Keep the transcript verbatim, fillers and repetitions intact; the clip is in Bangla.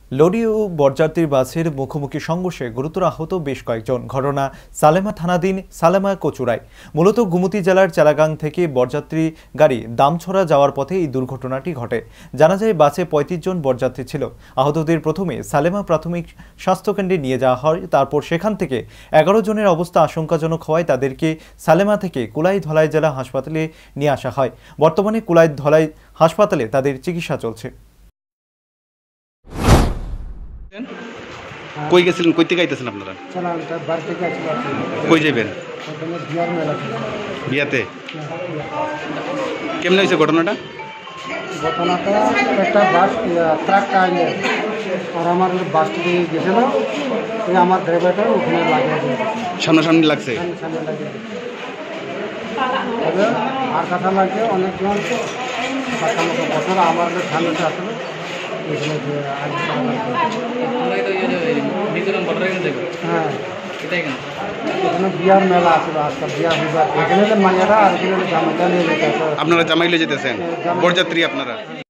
লরি ও বরযাত্রীর বাসের মুখোমুখি সংঘর্ষে গুরুতর আহত বেশ কয়েকজন। ঘটনা সালেমা থানাধীন সালেমা কচুরায়। মূলত গোমতী জেলার চালাগাং থেকে বরযাত্রী গাড়ি দামছড়া যাওয়ার পথে এই দুর্ঘটনাটি ঘটে। জানা যায় বাসে পঁয়ত্রিশ জন বরযাত্রী ছিল। আহতদের প্রথমে সালেমা প্রাথমিক স্বাস্থ্যকেন্দ্রে নিয়ে যাওয়া হয়, তারপর সেখান থেকে এগারো জনের অবস্থা আশঙ্কাজনক হওয়ায় তাদেরকে সালেমা থেকে কুলাই ধলাই জেলা হাসপাতালে নিয়ে আসা হয়। বর্তমানে কুলাই ধলাই হাসপাতালে তাদের চিকিৎসা চলছে। কই গেছিলেন, কই থেকে আইতেছেন আপনারা? কই যাবেন? বিয়াতে। কেমনে হয়েছে ঘটনাটা? ঘটনাটা একটা বাস ট্রাকটা আইলে আর আমার বাসটি দিয়ে গেছে না, ওই আমার ড্রাইভারটা ওখানে লাগিয়ে দিয়েছে, সামনাসামনি লাগছে। সামনে লাগিয়ে তবে আর কথা লাগে অনেকজন বছর আমার সামনে আসলে হ্যাঁ এখানে বিয়ার মেলা আছে, আজকাল বিয়ার বিবাহ এখানে মাইয়ারা আর এখানে জামাইটা নিয়ে যেতে। আপনারা জামাইলে যেতেছেন, বরযাত্রী আপনারা?